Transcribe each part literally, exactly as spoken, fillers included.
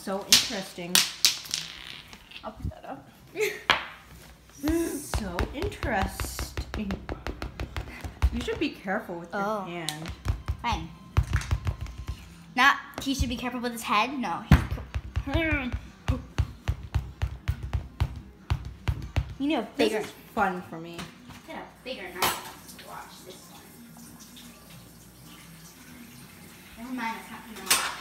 so interesting. I'll put that up. So interesting. You should be careful with your Oh. hand. Fine. Not, he should be careful with his head? No. You need a bigger, This is fun for me. get a bigger knife to watch this one. Never mind, it's not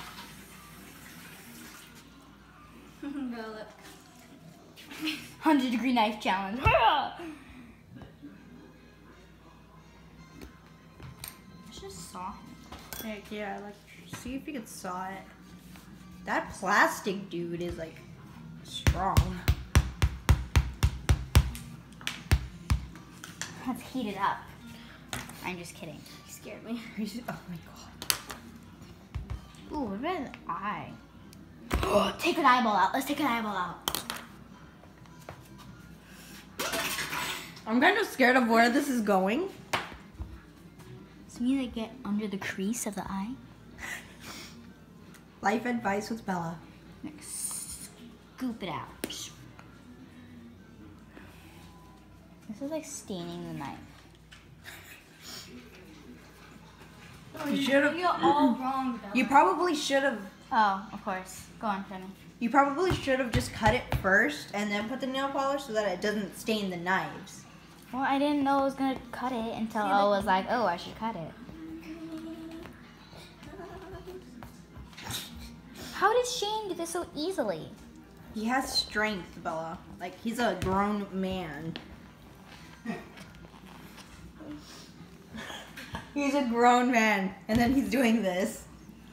coming out. Go look. one hundred degree knife challenge. It's just soft. Heck yeah, like, see if you can saw it. That plastic dude is like strong. Let's heat it up. I'm just kidding. You scared me. Oh my god. Ooh, what about an eye? Take an eyeball out. Let's take an eyeball out. I'm kind of scared of where this is going. So you need to get under the crease of the eye. Life advice with Bella. Like, scoop it out. This is like staining the knife. You should have. You're all wrong, Bella. You probably should have. Oh, of course. Go on, Jenny. You probably should have just cut it first and then put the nail polish so that it doesn't stain the knives. Well, I didn't know I was gonna cut it until I was like, oh, I should cut it. How did Shane do this so easily? He has strength, Bella. Like, he's a grown man. He's a grown man, and then he's doing this.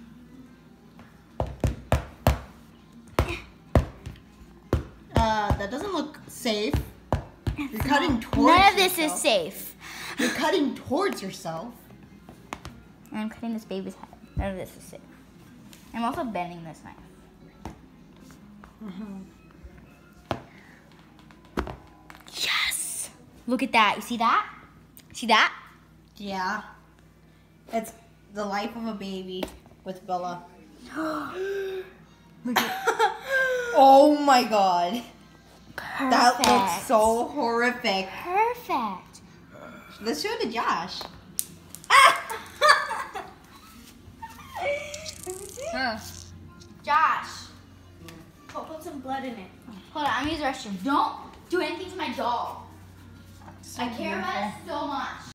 Uh, that doesn't look safe. You're cutting towards None of this yourself. is safe. You're cutting towards yourself. I'm cutting this baby's head. None of this is safe. I'm also bending this knife. Mm-hmm. Yes! Look at that. You see that? See that? Yeah. It's the life of a baby with Bella. Look at Oh my god. Perfect. That looks so horrific. Perfect. Let's show it to Josh. Huh. Josh. Oh, put some blood in it. Hold on, I'm gonna use the restroom. Don't do anything to my doll. So I care about it so much.